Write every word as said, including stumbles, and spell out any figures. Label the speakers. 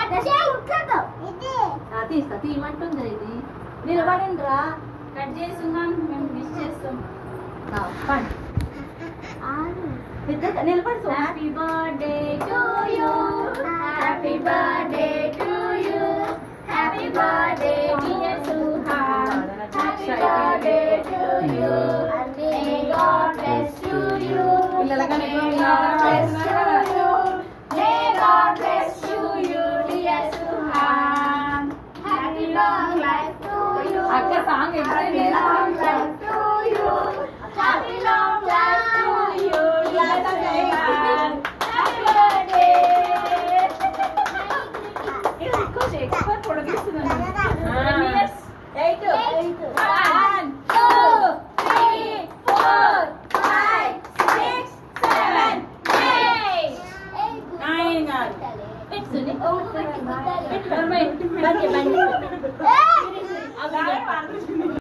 Speaker 1: తీస్తా తీయమంటుంది ఇది నిలబడండి రా కట్ చేసి మేము విష్ చేస్తాం నిలబడి happy birthday to you happy birthday to you happy birthday dear Suhan happy birthday to you may God bless you పిల్లలగానే God bless you may God bless you dear Suhan happy long life to you అక్క song happy long life to you happy long life to you dear Suhan happy birthday ఎక్కువ ఎక్కువ పొడిగిస్తున్నాను eight one two three four five six seven eight nine it's